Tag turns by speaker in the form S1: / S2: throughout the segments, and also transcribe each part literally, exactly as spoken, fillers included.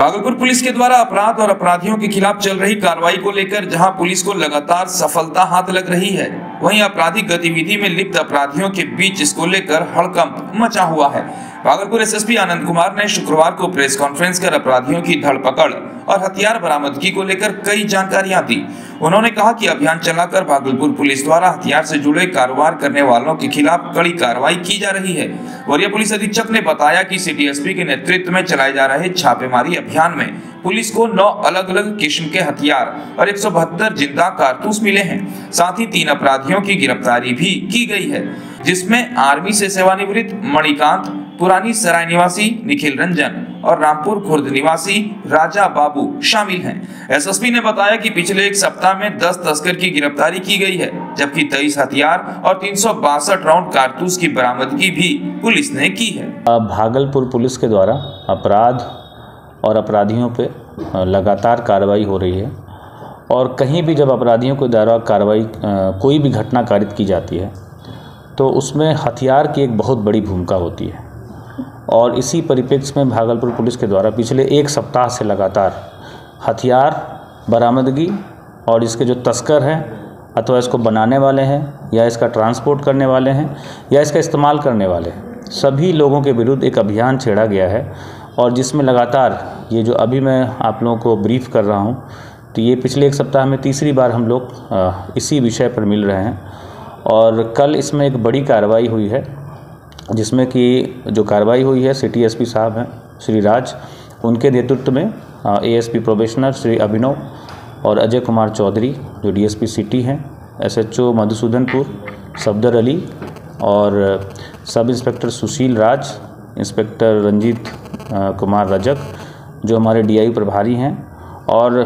S1: Bhagalpur police के द्वारा अपराध और अपराधियों के खिलाफ चल रही कार्रवाई को लेकर जहां पुलिस को लगातार सफलता हाथ लग रही है, वहीं आपराधिक गतिविधि में लिप्त अपराधियों के बीच इसको लेकर हड़कंप मचा हुआ है। भागलपुर एसएसपी आनंद कुमार ने शुक्रवार को प्रेस कॉन्फ्रेंस कर अपराधियों की धरपकड़ और हथियार बरामदगी को लेकर कई जानकारियां दी। उन्होंने कहा कि अभियान चलाकर भागलपुर पुलिस द्वारा हथियार से जुड़े कारोबार करने वालों के खिलाफ कड़ी कार्रवाई की जा रही है। वरीय पुलिस अधीक्षक ने बताया कि सिटी एसपी के नेतृत्व में चलाए जा रहे छापेमारी अभियान में पुलिस को नौ अलग अलग किस्म के हथियार और एक सौ बहत्तर जिंदा कारतूस मिले हैं। साथ ही तीन अपराधियों की गिरफ्तारी भी की गई है, जिसमें आर्मी से सेवानिवृत्त मणिकांत, पुरानी सराय निवासी निखिल रंजन और रामपुर खुर्द निवासी राजा बाबू शामिल हैं। एसएसपी ने बताया कि पिछले एक सप्ताह में दस तस्कर की गिरफ्तारी की गई है, जबकि तेईस हथियार और तीन सौ बासठ राउंड कारतूस की बरामदगी भी पुलिस ने की है।
S2: भागलपुर पुलिस के द्वारा अपराध और अपराधियों पे लगातार कार्रवाई हो रही है और कहीं भी जब अपराधियों के द्वारा कार्रवाई कोई भी घटना कारित की जाती है तो उसमें हथियार की एक बहुत बड़ी भूमिका होती है। और इसी परिप्रेक्ष्य में भागलपुर पुलिस के द्वारा पिछले एक सप्ताह से लगातार हथियार बरामदगी और इसके जो तस्कर हैं अथवा इसको बनाने वाले हैं या इसका ट्रांसपोर्ट करने वाले हैं या इसका इस्तेमाल करने वाले हैं, सभी लोगों के विरुद्ध एक अभियान छेड़ा गया है। और जिसमें लगातार ये जो अभी मैं आप लोगों को ब्रीफ कर रहा हूँ, तो ये पिछले एक सप्ताह में तीसरी बार हम लोग इसी विषय पर मिल रहे हैं। और कल इसमें एक बड़ी कार्रवाई हुई है, जिसमें कि जो कार्रवाई हुई है सिटी एसपी साहब हैं श्री राज, उनके नेतृत्व में एएसपी प्रोबेशनर श्री अभिनव और अजय कुमार चौधरी जो डीएसपी सिटी हैं, एसएचओ मधुसूदनपुर सफदर अली और sub inspector Sushil Raj, inspector Ranjit Kumar Rajak जो हमारे डीआई प्रभारी हैं, और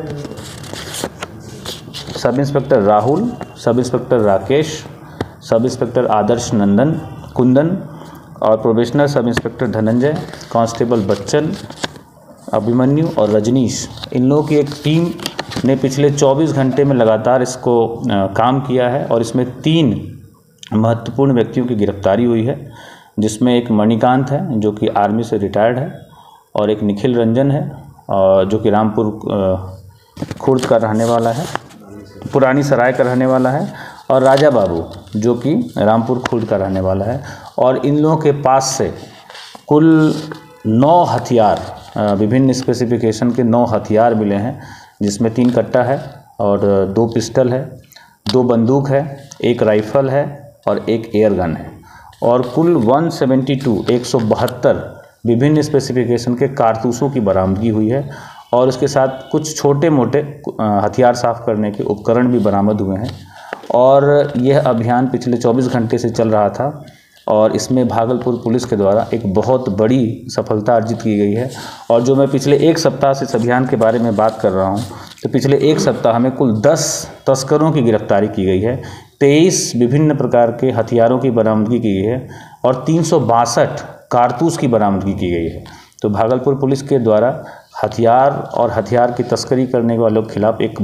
S2: sub inspector Rahul, sub inspector Rakesh, sub inspector आदर्श नंदन कुंदन और probationer sub inspector Dhananjay, constable Bachchan, Abhimanyu और रजनीश। इन लोगों की एक टीम ने पिछले चौबीस घंटे में लगातार इसको आ, काम किया है और इसमें तीन महत्वपूर्ण व्यक्तियों की गिरफ्तारी हुई है, जिसमें एक मणिकांत है जो कि आर्मी से रिटायर्ड है, और एक निखिल रंजन है जो कि रामपुर खुर्द का रहने वाला है, पुरानी सराय का रहने वाला है, और राजा बाबू जो कि रामपुर खुर्द का रहने वाला है। और इन लोगों के पास से कुल नौ हथियार, विभिन्न स्पेसिफिकेशन के नौ हथियार मिले हैं, जिसमें तीन कट्टा है और दो पिस्टल है, दो बंदूक है, एक राइफल है और एक एयर गन है। और कुल एक सौ बहत्तर एक सौ बहत्तर विभिन्न स्पेसिफिकेशन के कारतूसों की बरामदगी हुई है, और उसके साथ कुछ छोटे मोटे हथियार साफ करने के उपकरण भी बरामद हुए हैं। और यह अभियान पिछले चौबीस घंटे से चल रहा था और इसमें भागलपुर पुलिस के द्वारा एक बहुत बड़ी सफलता अर्जित की गई है। और जो मैं पिछले एक सप्ताह से इस अभियान के बारे में बात कर रहा हूं, तो पिछले एक सप्ताह में कुल दस तस्करों की गिरफ्तारी की गई है, तेईस विभिन्न प्रकार के हथियारों की बरामदगी की गई है और तीन सौ बासठ कारतूस की बरामदगी की गई है। तो भागलपुर पुलिस के द्वारा हथियार और हथियार की तस्करी करने वालों के खिलाफ एक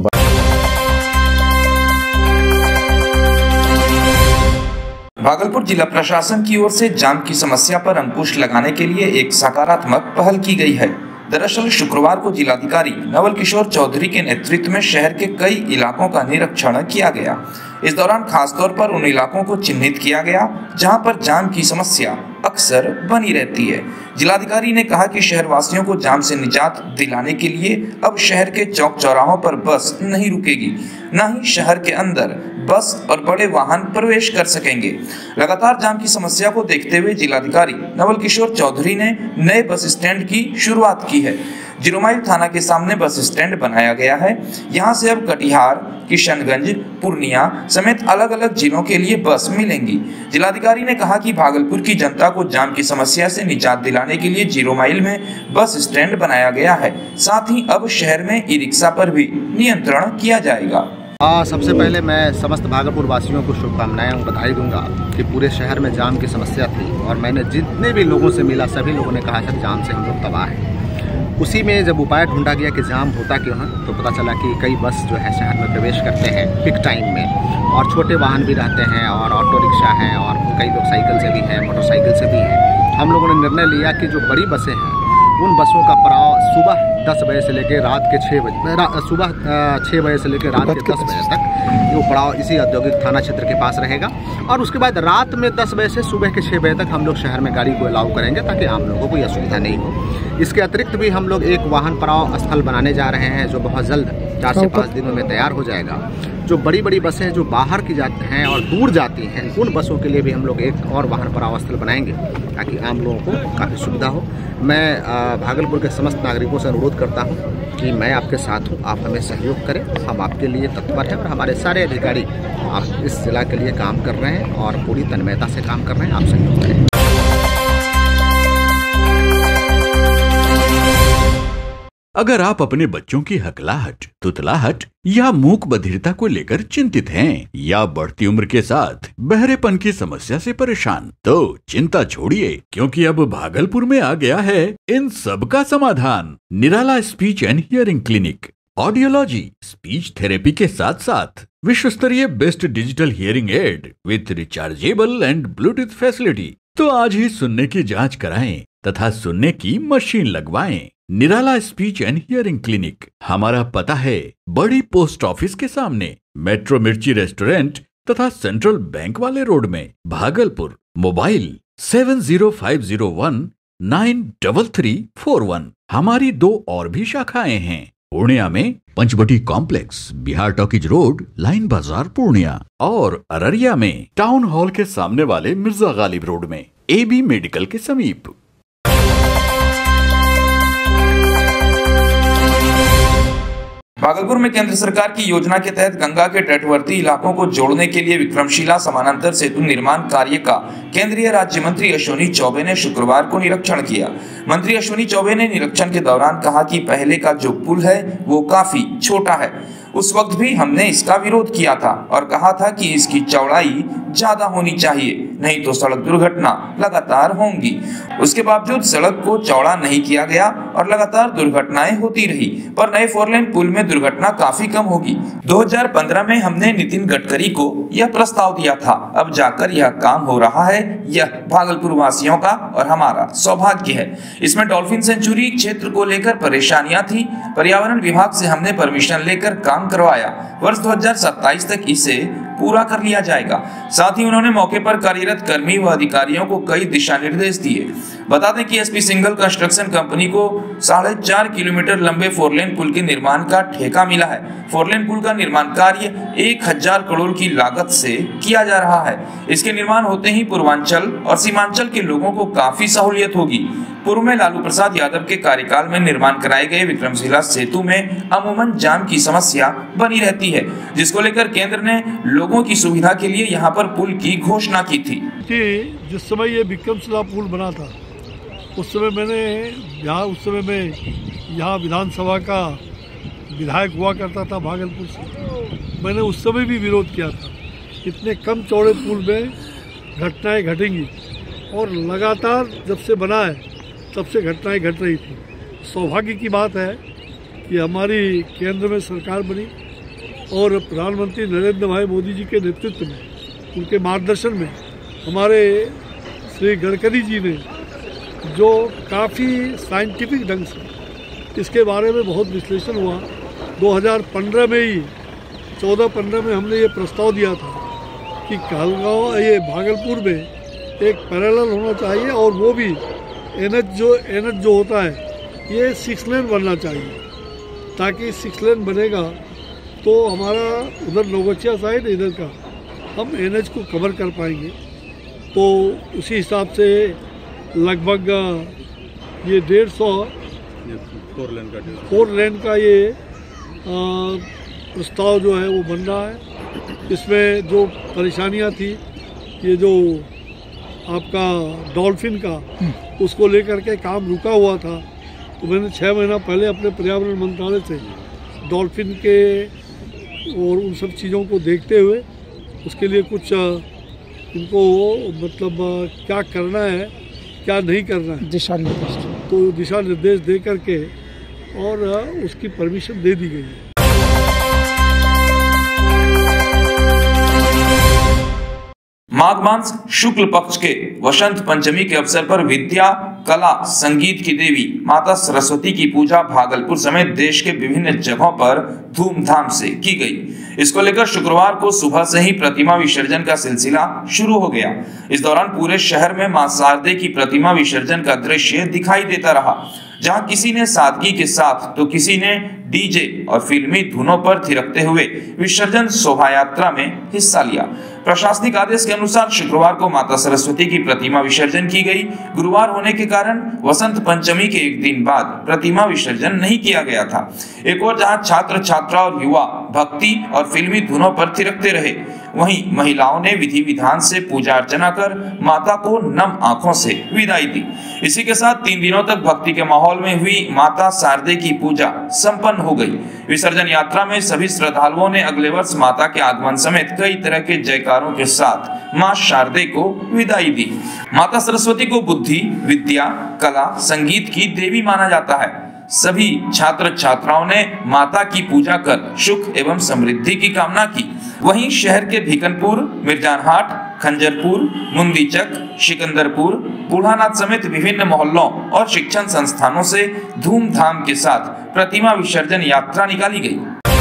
S1: भागलपुर जिला प्रशासन की ओर से जाम की समस्या पर अंकुश लगाने के लिए एक सकारात्मक पहल की गई है। दरअसल शुक्रवार को जिलाधिकारी नवल किशोर चौधरी के नेतृत्व में शहर के कई इलाकों का निरीक्षण किया गया। इस दौरान खासतौर पर उन इलाकों को चिन्हित किया गया जहां पर जाम की समस्या अक्सर बनी रहती है। जिलाधिकारी ने कहा कि शहरवासियों को जाम से निजात दिलाने के लिए अब शहर के चौक चौराहों पर बस नहीं रुकेगी, न ही शहर के अंदर बस और बड़े वाहन प्रवेश कर सकेंगे। लगातार जाम की समस्या को देखते हुए जिलाधिकारी नवल किशोर चौधरी ने नए बस स्टैंड की शुरुआत की है। जीरो माइल थाना के सामने बस स्टैंड बनाया गया है। यहां से अब कटिहार, किशनगंज, पूर्णिया समेत अलग अलग जिलों के लिए बस मिलेंगी। जिलाधिकारी ने कहा कि भागलपुर की जनता को जाम की समस्या से निजात दिलाने के लिए जीरो माइल में बस स्टैंड बनाया गया है। साथ ही अब शहर में ई रिक्शा पर भी नियंत्रण किया जाएगा।
S3: हाँ, सबसे पहले मैं समस्त भागलपुर वासियों को शुभकामनाएं और बधाई दूंगा कि पूरे शहर में जाम की समस्या थी और मैंने जितने भी लोगों से मिला सभी लोगों ने कहा सर जाम से हम लोग तबाह हैं। उसी में जब उपाय ढूंढा गया कि जाम होता क्यों है, तो पता चला कि कई बस जो है शहर में प्रवेश करते हैं पिक टाइम में, और छोटे वाहन भी रहते हैं और ऑटो रिक्शा है और कई लोग साइकिल से भी हैं, मोटरसाइकिल से भी हैं। हम लोगों ने निर्णय लिया कि जो बड़ी बसें हैं उन बसों का पड़ाव सुबह दस बजे से लेकर रात के छः बजे रा, सुबह छः बजे से लेकर रात के दस बजे तक वो पड़ाव इसी औद्योगिक थाना क्षेत्र के पास रहेगा। और उसके बाद रात में दस बजे से सुबह के छः बजे तक हम लोग शहर में गाड़ी को अलाउ करेंगे ताकि आम लोगों को कोई असुविधा नहीं हो। इसके अतिरिक्त भी हम लोग एक वाहन पड़ाव स्थल बनाने जा रहे हैं जो बहुत जल्द चार से पाँच दिनों में तैयार हो जाएगा। जो बड़ी बड़ी बसें जो बाहर की जाती हैं और दूर जाती हैं उन बसों के लिए भी हम लोग एक और वाहन पड़ाव स्थल बनाएंगे ताकि आम लोगों को काफ़ी सुविधा हो। मैं भागलपुर के समस्त नागरिकों से अनुरोध करता हूं कि मैं आपके साथ हूं, आप हमें सहयोग करें, हम आपके लिए तत्पर हैं और हमारे सारे अधिकारी आप इस जिला के लिए काम कर रहे हैं और पूरी तन्मयता से काम कर रहे हैं। आप सहयोग करें।
S4: अगर आप अपने बच्चों की हकलाहट, तुतलाहट या मूक बधिरता को लेकर चिंतित हैं या बढ़ती उम्र के साथ बहरेपन की समस्या से परेशान, तो चिंता छोड़िए, क्योंकि अब भागलपुर में आ गया है इन सब का समाधान। Nirala speech and hearing clinic. Audiology, speech therapy के साथ साथ विश्व स्तरीय best digital hearing aid with rechargeable and Bluetooth facility. तो आज ही सुनने की जांच कराएं तथा सुनने की मशीन लगवाएं। Nirala speech and hearing clinic. हमारा पता है बड़ी पोस्ट ऑफिस के सामने, मेट्रो मिर्ची रेस्टोरेंट तथा सेंट्रल बैंक वाले रोड में, Bhagalpur. Mobile seven zero five zero one nine double three four one. हमारी दो और भी शाखाएं हैं, पूर्णिया में Panchvati complex, Bihar talkies road, line Bazar, Purnia, और अररिया में टाउन हॉल के सामने वाले मिर्जा गालिब रोड में, ए बी मेडिकल के समीप।
S1: भागलपुर में केंद्र सरकार की योजना के तहत गंगा के तटवर्ती इलाकों को जोड़ने के लिए विक्रमशिला समानांतर सेतु निर्माण कार्य का केंद्रीय राज्य मंत्री अश्विनी चौबे ने शुक्रवार को निरीक्षण किया। मंत्री अश्विनी चौबे ने निरीक्षण के दौरान कहा कि पहले का जो पुल है वो काफी छोटा है। उस वक्त भी हमने इसका विरोध किया था और कहा था कि इसकी चौड़ाई ज्यादा होनी चाहिए, नहीं तो सड़क दुर्घटना लगातार होंगी। उसके बावजूद सड़क को चौड़ा नहीं किया गया और लगातार दुर्घटनाएं होती रही, पर नए फोर लेन पुल में दुर्घटना काफी कम होगी। दो हज़ार पंद्रह में हमने नितिन गडकरी को यह प्रस्ताव दिया था, अब जाकर यह काम हो रहा है। यह भागलपुर वासियों का और हमारा सौभाग्य है। इसमें डॉल्फिन सेंचुरी क्षेत्र को लेकर परेशानियां थी, पर्यावरण विभाग से हमने परमिशन लेकर काम करवाया। वर्ष दो हज़ार सत्ताईस तक इसे पूरा कर लिया जाएगा। साथ ही उन्होंने मौके पर कार्यरत कर्मी व अधिकारियों को कई दिशा निर्देश दिए। बता दें कि एसपी सिंगल कंस्ट्रक्शन कंपनी को साढ़े चार किलोमीटर लंबे फोरलेन पुल के निर्माण का ठेका मिला है। फोरलेन पुल का निर्माण कार्य एक हजार करोड़ की लागत से किया जा रहा है। इसके निर्माण होते ही पूर्वांचल और सीमांचल के लोगों को काफी सहूलियत होगी। पूर्व में लालू प्रसाद यादव के कार्यकाल में निर्माण कराए गए विक्रमशिला सेतु में अमूमन जाम की समस्या बनी रहती है, जिसको लेकर केंद्र ने लोगों की सुविधा के लिए यहां पर पुल की घोषणा की थी।
S5: कि जिस समय ये विक्रमशिला पुल बना था उस समय मैंने यहाँ उस समय मैं यहाँ विधानसभा का विधायक हुआ करता था भागलपुर से। मैंने उस समय भी विरोध किया था, इतने कम चौड़े पुल में घटनाएं घटेंगी, और लगातार जब से बना है तब से घटनाएं घट रही थी। सौभाग्य की बात है कि हमारी केंद्र में सरकार बनी और प्रधानमंत्री नरेंद्र भाई मोदी जी के नेतृत्व में, उनके मार्गदर्शन में हमारे श्री गडकरी जी ने जो काफ़ी साइंटिफिक ढंग से इसके बारे में बहुत विश्लेषण हुआ। दो हज़ार पंद्रह में ही चौदह पंद्रह में हमने ये प्रस्ताव दिया था कि कहलगांव ये भागलपुर में एक पैरेलल होना चाहिए, और वो भी एनएच जो एनएच जो होता है ये सिक्स लेन बनना चाहिए, ताकि सिक्स लेन बनेगा तो हमारा उधर नौगछिया साइड इधर का हम एनएच को कवर कर पाएंगे। तो उसी हिसाब से लगभग ये डेढ़ सौ फोर लेन का फोर लेन का ये आ, प्रस्ताव जो है वो बन रहा है। इसमें जो परेशानियां थी, ये जो आपका डॉल्फिन का, उसको लेकर के काम रुका हुआ था, तो मैंने छः महीना पहले अपने पर्यावरण मंत्रालय से डॉल्फिन के और उन सब चीज़ों को देखते हुए उसके लिए कुछ इनको मतलब क्या करना है क्या नहीं करना है दिशा निर्देश, तो दिशा निर्देश दे करके और उसकी परमिशन दे दी गई है।
S1: माघ मास शुक्ल पक्ष के वसंत पंचमी के अवसर पर विद्या, कला, संगीत की देवी माता सरस्वती की पूजा भागलपुर समेत देश के विभिन्न जगहों पर धूमधाम से की गई। इसको लेकर शुक्रवार को सुबह से ही प्रतिमा विसर्जन का सिलसिला शुरू हो गया। इस दौरान पूरे शहर में मां शारदे की प्रतिमा विसर्जन का दृश्य दिखाई देता रहा, जहां किसी ने सादगी के साथ तो किसी ने डीजे और फिल्मी धुनों पर थिरकते हुए विसर्जन शोभा यात्रा में हिस्सा लिया। प्रशासनिक आदेश के अनुसार शुक्रवार को माता सरस्वती की प्रतिमा विसर्जन की गई। गुरुवार होने के कारण वसंत पंचमी के एक दिन बाद प्रतिमा विसर्जन नहीं किया गया था। एक और जहां छात्र छात्रा और युवा भक्ति और फिल्मी धुनों पर थिरकते रहे, वहीं महिलाओं ने विधि विधान से पूजा अर्चना कर माता को नम आंखों से विदाई दी। इसी के साथ तीन दिनों तक भक्ति के माहौल में हुई माता शारदे की पूजा संपन्न हो गई। विसर्जन यात्रा में सभी श्रद्धालुओं ने अगले वर्ष माता के आगमन समेत कई तरह के जयकारों के साथ मां शारदे को विदाई दी। माता सरस्वती को बुद्धि, विद्या, कला, संगीत की देवी माना जाता है। सभी छात्र छात्राओं ने माता की पूजा कर सुख एवं समृद्धि की कामना की। वहीं शहर के भिकनपुर, मिर्जानहाट, खंजरपुर, मुंदीचक, सिकंदरपुर, बूढ़ानाथ समेत विभिन्न मोहल्लों और शिक्षण संस्थानों से धूमधाम के साथ प्रतिमा विसर्जन यात्रा निकाली गई।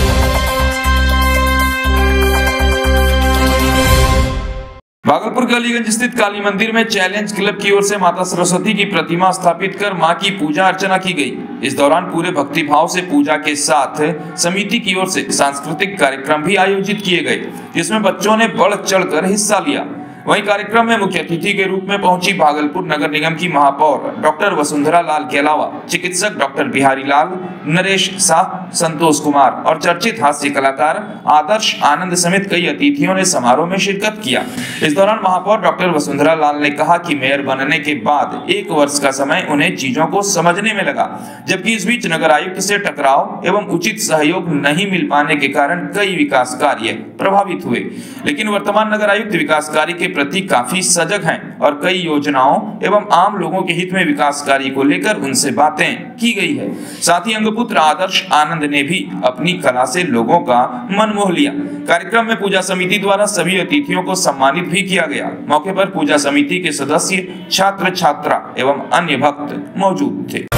S1: भागलपुर के अलीगंज स्थित काली मंदिर में चैलेंज क्लब की ओर से माता सरस्वती की प्रतिमा स्थापित कर मां की पूजा अर्चना की गई। इस दौरान पूरे भक्ति भाव से पूजा के साथ समिति की ओर से सांस्कृतिक कार्यक्रम भी आयोजित किए गए, जिसमें बच्चों ने बढ़ चढ़कर हिस्सा लिया। वहीं कार्यक्रम में मुख्य अतिथि के रूप में पहुंची भागलपुर नगर निगम की महापौर डॉक्टर वसुंधरा लाल के अलावा चिकित्सक डॉक्टर बिहारी लाल, नरेश शाह, संतोष कुमार और चर्चित हास्य कलाकार आदर्श आनंद समेत कई अतिथियों ने समारोह में शिरकत किया। इस दौरान महापौर डॉक्टर वसुंधरा लाल ने कहा कि मेयर बनने के बाद एक वर्ष का समय उन्हें चीजों को समझने में लगा, जबकि इस बीच नगर आयुक्त से टकराव एवं उचित सहयोग नहीं मिल पाने के कारण कई विकास कार्य प्रभावित हुए। लेकिन वर्तमान नगर आयुक्त विकास कार्य के प्रति काफी सजग हैं और कई योजनाओं एवं आम लोगों के हित में विकास कार्य को लेकर उनसे बातें की गई है। साथ ही अंगपुत्र आदर्श आनंद ने भी अपनी कला से लोगों का मन मोह लिया। कार्यक्रम में पूजा समिति द्वारा सभी अतिथियों को सम्मानित भी किया गया। मौके पर पूजा समिति के सदस्य, छात्र छात्रा एवं अन्य भक्त मौजूद थे।